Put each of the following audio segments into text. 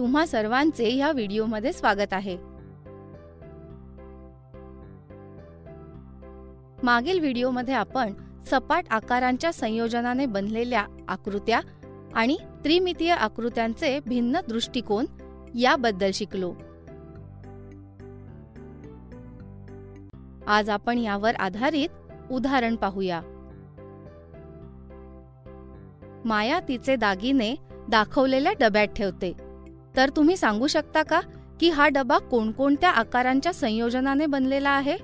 तुम्हा सर्वांचे ह्या व्हिडिओमध्ये स्वागत आहे। मागील व्हिडिओमध्ये आपण सपाट आकारांच्या संयोजनाने बनलेल्या आकृत्या आणि त्रिमितीय आकृत्यांचे भिन्न दृष्टिकोन याबद्दल शिकलो। आज आपण यावर आधारित उदाहरण पाहूया। माया तिचे दागिने दाखवलेल्या डब्यात ठेवते, तर तुम्ही सांगू शकता का की हा डबा कोणकोणत्या आकारांच्या संयोजनाने बनलेला आहे?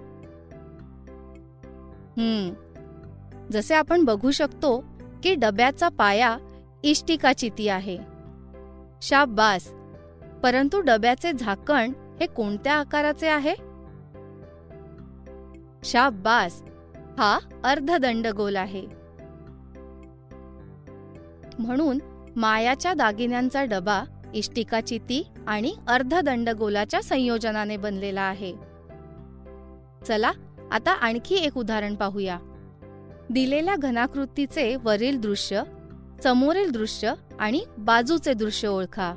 जसे आपण बघू शकतो की डब्याचा पाया इष्टिकाचिती आहे। शाबास, परंतु डब्याचे झाकण हे कोणत्या आकाराचे आहे? शाबास, हा अर्धदंडगोल आहे। म्हणून मायाच्या दागिन्यांचा डबा इष्टिकाचिती आणि अर्धदंडगोलाच्या संयोजनाने बनलेला आहे। चला आता आणखी एक उदाहरण पाहूया। दिलेल्या घनाकृतीचे वरील दृश्य, समोरील दृश्य आणि बाजूचे दृश्य ओळखा।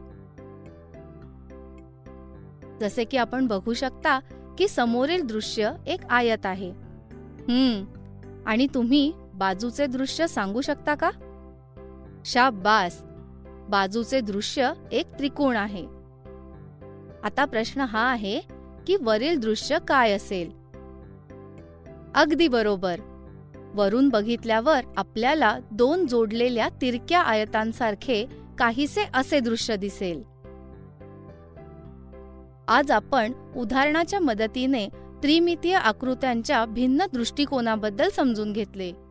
जसे की आपण बघू शकता की समोरील दृश्य एक आयत आहे। आणि तुम्ही बाजूचे दृश्य सांगू शकता का? शाबास, बाजूचे दृश्य एक त्रिकोण आहे। आता प्रश्न हा आहे की वरील दृश्य काय असेल? अगदी बरोबर, वरून बघितल्यावर आपल्याला दोन जोडलेल्या तिरक्या आयतांसारखे काहीसे असे दृश्य दिसेल। आज आपण उदाहरणाच्या मदतीने त्रिमितीय आकृत्यांच्या भिन्न दृष्टिकोनाबद्दल समजून घेतले।